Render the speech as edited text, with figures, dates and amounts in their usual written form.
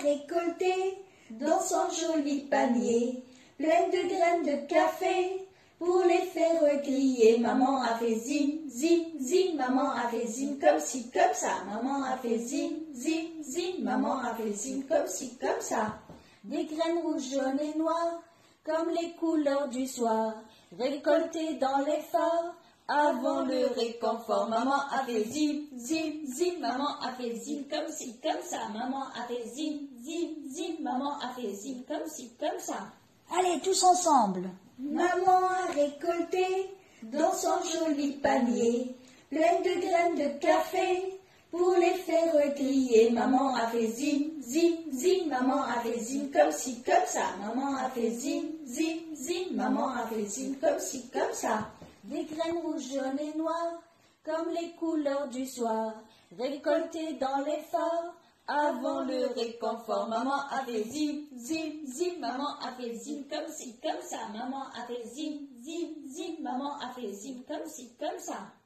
récolté dans son joli panier, plein de graines de café, pour les faire griller. Maman a fait zim, zim, zim, maman a fait zim, comme ci, comme ça. Maman a fait zim, zim, zim, maman a fait zim, comme ci, comme ça. Des graines rouges, jaunes et noires, comme les couleurs du soir, récoltées dans les phares, avant le réconfort. Maman a fait zim, zim, zim, maman a fait zim, comme ci, comme ça. Maman a fait zim, zim, zim, maman a fait zim, comme ci, comme ça. Allez, tous ensemble. Maman a récolté dans son joli panier, plein de graines de café, pour les faire griller. Maman a fait zim, zim, zim, maman a fait zim, comme ci, comme ça. Maman a fait zim, zim, zim, maman a fait zim, comme ci, comme ça. Des graines rouges, jaunes et noires, comme les couleurs du soir, récoltées dans les phares, avant le réconfort. Maman a fait zim, zim, zim, maman a fait zim, comme ci, comme ça. Maman a fait zim, zim, zim, maman a fait zim, comme ci, comme ça.